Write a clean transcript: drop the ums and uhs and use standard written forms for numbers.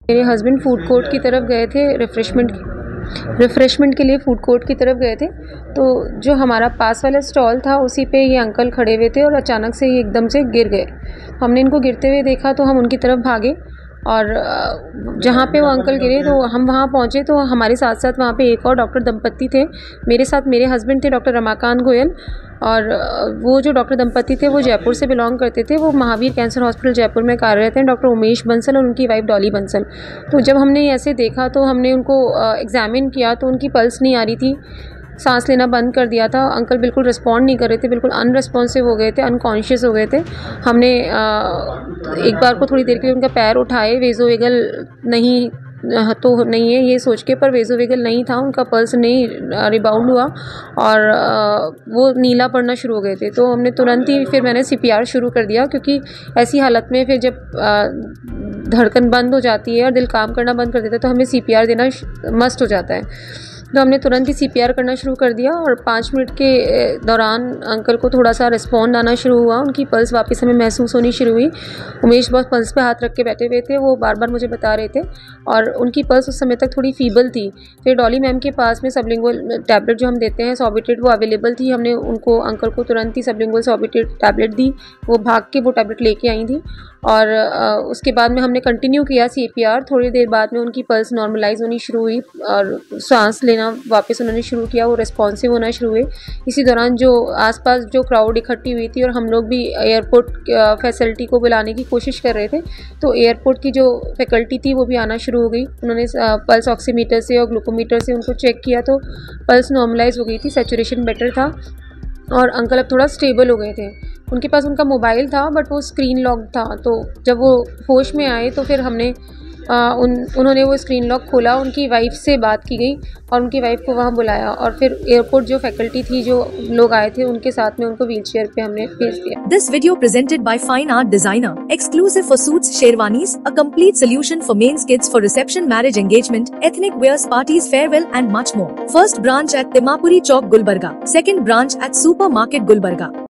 मेरे husband food court की तरफ गए थे रिफ़्रेशमेंट के लिए फूड कोर्ट की तरफ गए थे। तो जो हमारा पास वाला स्टॉल था उसी पे ये अंकल खड़े हुए थे और अचानक से ये एकदम से गिर गए। हमने इनको गिरते हुए देखा तो हम उनकी तरफ भागे और जहाँ पे वो अंकल गिरे तो हम वहाँ पहुँचे तो हमारे साथ साथ वहाँ पे एक और डॉक्टर दंपति थे। मेरे साथ मेरे हस्बैंड थे डॉक्टर रमाकांत गोयल, और वो जो डॉक्टर दंपति थे वो जयपुर से बिलोंग करते थे। वो महावीर कैंसर हॉस्पिटल जयपुर में कार्यरत हैं, डॉक्टर उमेश बंसल और उनकी वाइफ डॉली बंसल। तो जब हमने ऐसे देखा तो हमने उनको एग्ज़ामिन किया तो उनकी पल्स नहीं आ रही थी, सांस लेना बंद कर दिया था। अंकल बिल्कुल रिस्पॉन्ड नहीं कर रहे थे, बिल्कुल अनरिस्पॉन्सिव हो गए थे, अनकॉन्शियस हो गए थे। हमने एक बार को थोड़ी देर के लिए उनका पैर उठाए, वेज़ोवेगल नहीं तो नहीं है ये सोच के, पर वेज़ोवेगल नहीं था, उनका पल्स नहीं रिबाउंड हुआ और वो नीला पड़ना शुरू हो गए थे। तो हमने तुरंत ही फिर मैंने सीपीआर शुरू कर दिया, क्योंकि ऐसी हालत में फिर जब धड़कन बंद हो जाती है और दिल काम करना बंद कर देता है तो हमें सीपीआर देना मस्ट हो जाता है। तो हमने तुरंत ही सीपीआर करना शुरू कर दिया और 5 मिनट के दौरान अंकल को थोड़ा सा रिस्पॉन्ड आना शुरू हुआ, उनकी पल्स वापस हमें महसूस होनी शुरू हुई। उमेश बहुत पल्स पे हाथ रख के बैठे हुए थे, वो बार बार मुझे बता रहे थे और उनकी पल्स उस समय तक थोड़ी फीबल थी। फिर डॉली मैम के पास में सबलिंगुअल टैबलेट जो हम देते हैं सॉर्बिट्रेट, वो अवेलेबल थी। हमने उनको अंकल को तुरंत ही सबलिंगुअल सॉर्बिट्रेट टैबलेट दी, वो भाग के वो टैबलेट लेके आई थी और उसके बाद में हमने कंटिन्यू किया सीपीआर। थोड़ी देर बाद में उनकी पल्स नॉर्मलाइज होनी शुरू हुई और सांस लेना वापस उन्होंने शुरू किया, वो रिस्पॉन्सिव होना शुरू हुए। इसी दौरान जो आसपास जो क्राउड इकट्ठी हुई थी और हम लोग भी एयरपोर्ट फैसिलिटी को बुलाने की कोशिश कर रहे थे, तो एयरपोर्ट की जो फैकल्टी थी वो भी आना शुरू हो गई। उन्होंने पल्स ऑक्सीमीटर से और ग्लूकोमीटर से उनको चेक किया तो पल्स नॉर्मलाइज हो गई थी, सैचुरेशन बेटर था और अंकल अब थोड़ा स्टेबल हो गए थे। उनके पास उनका मोबाइल था बट वो स्क्रीन लॉक था, तो जब वो होश में आए तो फिर हमने उन्होंने वो स्क्रीन लॉक खोला, उनकी वाइफ से बात की गई और उनकी वाइफ को वहाँ बुलाया और फिर एयरपोर्ट जो फैकल्टी थी, जो लोग आए थे, उनके साथ में उनको व्हीलचेयर पे हमने भेज दिया। This video presented by Fine Art Designer, exclusive for suits, sherwanis, a complete solution for men's kids for reception, marriage, engagement, ethnic wears, parties, farewell and much more. First branch at Timapuri Chowk, Gulbarga. Second branch at Supermarket, Gulbarga.